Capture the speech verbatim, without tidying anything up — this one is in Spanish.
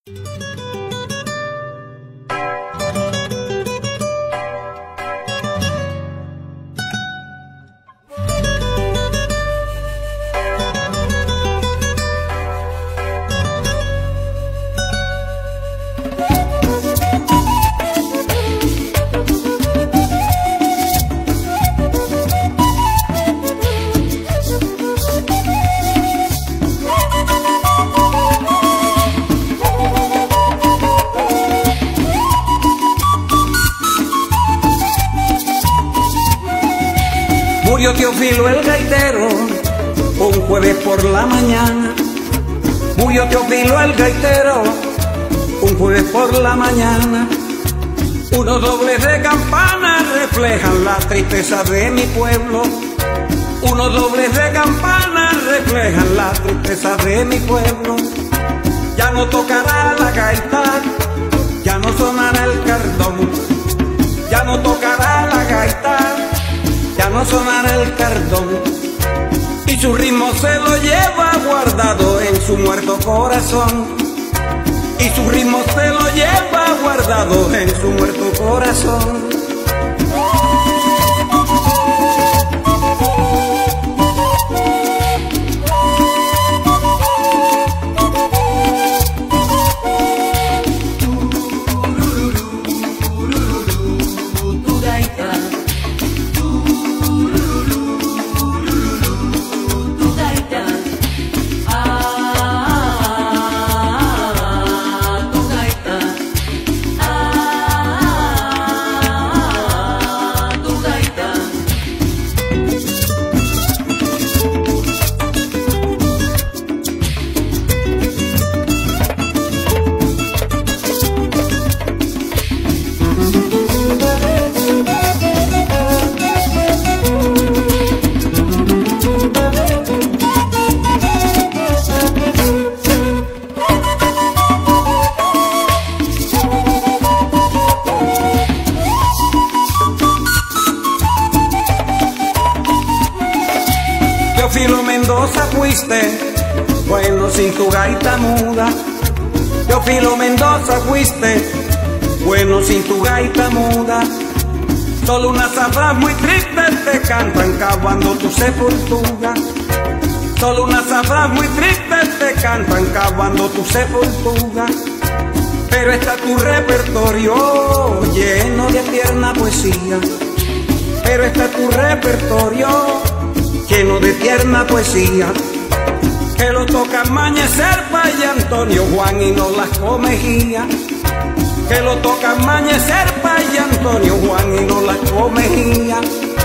Murió Teófilo el gaitero un jueves por la mañana. Murió Teófilo el gaitero un jueves por la mañana. Unos dobles de campana reflejan la tristeza de mi pueblo. Unos dobles de campana reflejan la tristeza de mi pueblo. Ya no tocará la gaita, ya no sonará el cardón. Ya no tocará la gaita, ya no sonará el cardón, y su ritmo se lo lleva guardado en su muerto corazón. Y su ritmo se lo lleva guardado en su muerto corazón. Teófilo Mendoza fuiste, bueno sin tu gaita muda. Teófilo Mendoza fuiste, bueno sin tu gaita muda. Solo unas zafras muy tristes te cantan cavando tu sepultura. Solo unas zafras muy tristes te cantan cavando tu sepultura. Pero está tu repertorio lleno de tierna poesía. Pero está tu repertorio lleno de tierna poesía, que lo toca Mañecer, y Antonio Juan y no las Comejía. Que lo toca Mañecer, y Antonio Juan y no las Comejía.